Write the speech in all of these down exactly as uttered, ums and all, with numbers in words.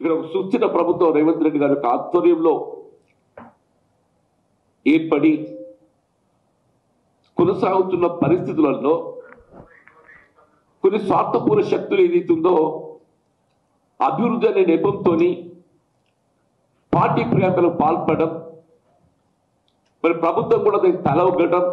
ఇక్కడ సుస్థిర ప్రభుత్వం రేవంత్ రెడ్డి గారి యొక్క ఆధ్వర్యంలో ఏర్పడి కొనసాగుతున్న పరిస్థితులలో కొన్ని స్వార్థపూర్ణ శక్తులు ఏదైతుందో అభివృద్ధి అనే నెపంతో పార్టీ ప్రేమలకు పాల్పడడం, మరి ప్రభుత్వం కూడా దానికి తల ఒగ్గడం,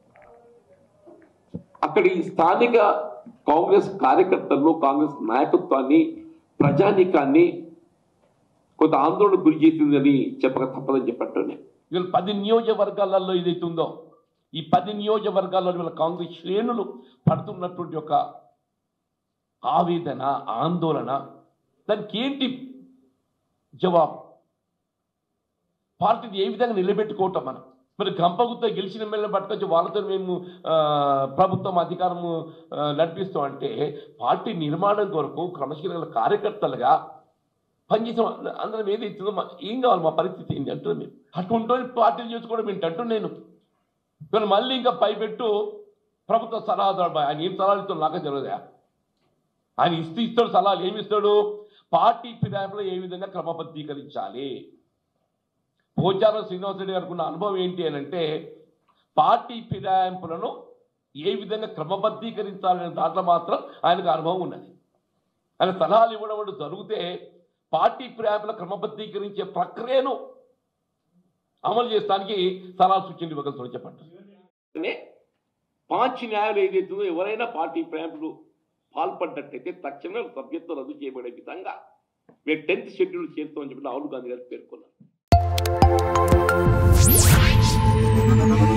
అక్కడి స్థానిక కాంగ్రెస్ కార్యకర్తలను, కాంగ్రెస్ నాయకత్వాన్ని, ప్రజానీకాన్ని కొంత ఆందోళన గురి చేసిందని చెప్పక తప్పదని చెప్పండి. వీళ్ళు పది నియోజకవర్గాలలో ఏదైతుందో ఈ పది నియోజకవర్గాల్లో వీళ్ళ కాంగ్రెస్ శ్రేణులు పడుతున్నటువంటి ఒక ఆవేదన, ఆందోళన, దానికి ఏంటి జవాబు? పార్టీని ఏ విధంగా నిలబెట్టుకోవటం? మనం మరి గంపగుత్త గెలిచిన ఎమ్మెల్యేని పట్టుకొచ్చి వాళ్ళతో మేము ప్రభుత్వం అధికారము నడిపిస్తాం అంటే పార్టీ నిర్మాణం కొరకు క్రమశీల కార్యకర్తలుగా పనిచేసాం. అందరం ఏది ఇస్తుందో ఏం కావాలి, మా పరిస్థితి ఏంటి అంటున్నాను. మేము అటువంటి పార్టీలు చేసుకోవడం ఏంటంటూ నేను కానీ మళ్ళీ ఇంకా పైపెట్టు ప్రభుత్వ సలహాదారు ఆయన ఏం సలహాలు ఇస్తాడు నాకే తెలియదా? ఆయన ఇస్తూ ఇస్తాడు సలహాలు. ఏమి ఇస్తాడు? పార్టీ ఫిరాయింపులో ఏ విధంగా క్రమబద్ధీకరించాలి. పోచారం శ్రీనివాసరెడ్డి గారికి ఉన్న అనుభవం ఏంటి అని అంటే పార్టీ ఫిరాయింపులను ఏ విధంగా క్రమబద్ధీకరించాలనే దాంట్లో మాత్రం ఆయనకు అనుభవం ఉన్నది. ఆయన సలహాలు ఇవ్వడం జరిగితే పార్టీ ఫిరాయింపుల క్రమబద్ధీకరించే ప్రక్రియను అమలు చేస్తానికి సలహా సూచనలు ఇవ్వగలుగుతామని చెప్పండి. పాంచ్ న్యాయాలు ఏదైతుందో ఎవరైనా పార్టీ ఫిరాయింపులు పాల్పడ్డట్టయితే తక్షణమే సభ్యత్వం రద్దు చేయబడే విధంగా మేము టెన్త్ షెడ్యూల్ చేస్తామని చెప్పి రాహుల్ గాంధీ గారు పేర్కొన్నారు.